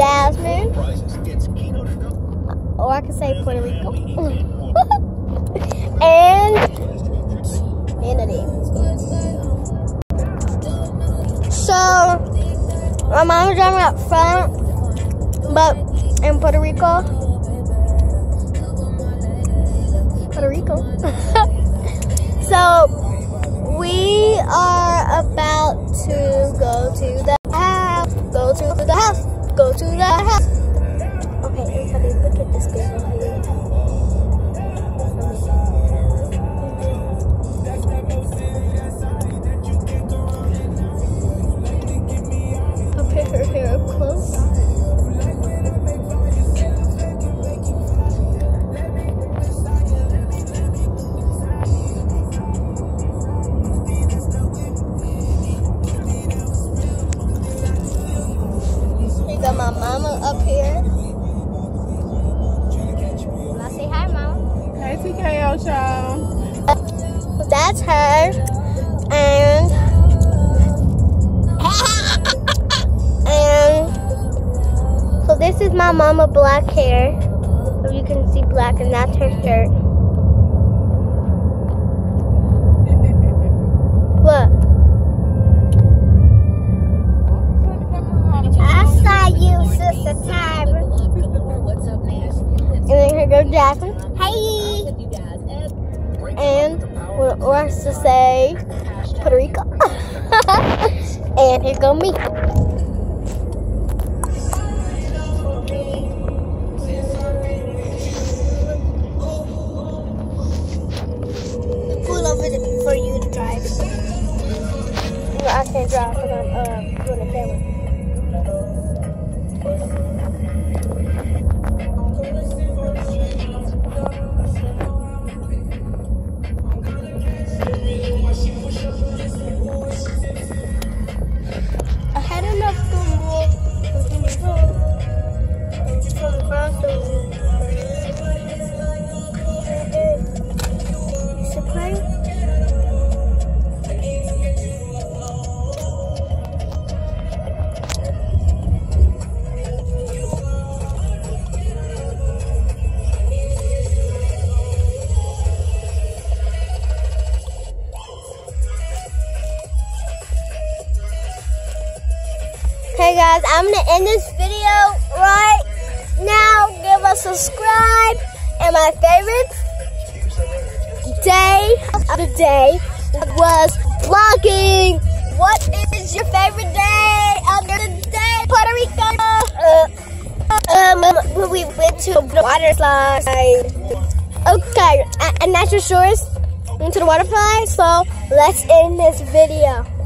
Jasmine. Or I could say Puerto Rico. And Kennedy. So my mom's driving up front, but in Puerto Rico. So we are about to go to the house. Go to the house. Go to the house. Okay, everybody, look at this girl here. I'll put her hair up close. Got my mama up here. I'll say hi, Mama. Hey, TKO Show. That's her. And so this is my mama, black hair. So you can see black, and that's her shirt. What? Sister time. And then here goes Jasmine. Hey! And what wants to say Puerto Rico. And here go me. Pull over for you to drive. No, I can't drive because I'm doing a camera. I had enough to walk from across the room. Is it playing? Okay guys, I'm gonna end this video right now. Give us a subscribe. And my favorite day of the day was vlogging. What is your favorite day of the day? Puerto Rico. When we went to the water slide. Okay, and that's your shorts into the water slide. So let's end this video.